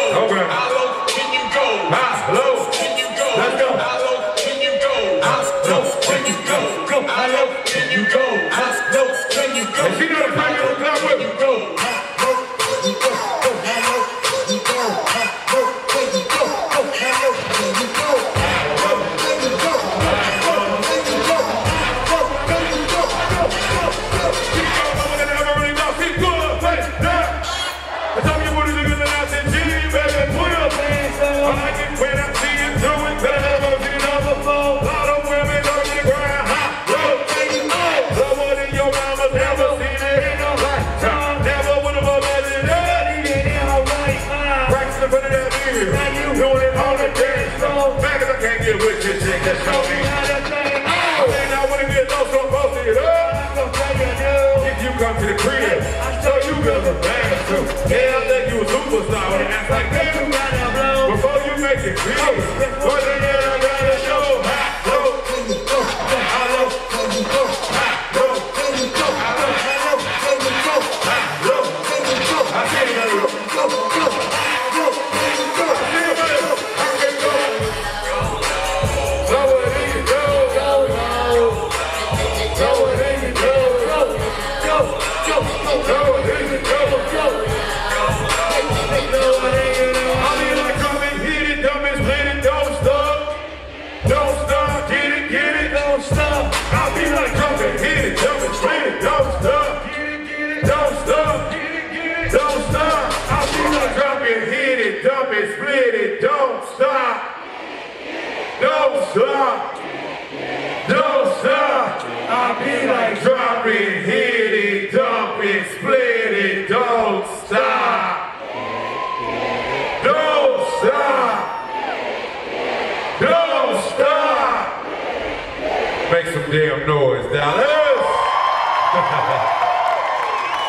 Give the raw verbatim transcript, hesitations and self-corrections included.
go? Okay. How low can you go? How low can you go? Let's go. How low can you go? How low can you go? Go. How low can you go? How low can you go? And she know the time you'll come with you. Go. How low can you go? Go. How low can you go? How low can you go? Go. How low can you go? How low can you go? How low can you go? How low can you go? Go. Go. Go. Keep going over there. Never really know. Keep going. Wait. Now. I tell you what is it gonna last in G, baby. Put your hands up. I like it when I see you do it. Better never see it on the floor. A lot of women on the ground. Hot. Look. Someone in your mama's never seen it. Ain't no lifetime. Never would have imagined that. Even in her right mind. Practice in front of that mirror. Now you doing it on the dance floor. Back as I can't get with this chick. That's show me how that thing. I mean, I wouldn't get no so close to it. I'm gonna tell you, dude. If you come to the crib, I show you girls a bang too. Yeah, I think you a superstar when it acts like that. Before you make it big, go to the end, I gotta show. How low can you go? How low can you go? How low can you go? How low can you go? How low can you go? I see it, go, go, go. How low can you go? I see it, I can go. Lower than you go, go, go. Lower than you go, go, go, go, go. Lower than you go, go. I'll be like, come and hit it, dumb and split it, don't stop. Don't stop, get it, get it, don't stop. I'll be like, come and hit it, dumb and split it, don't stop. Get it, get it, don't stop. Get it, get it, don't stop. I'll be like, come and hit it, dumb and split it, don't stop. Don't stop. Don't stop. I'll be like, drop it, hit it, dump it, split it, don't stop. Don't stop! Don't stop! Make some damn noise, Dallas!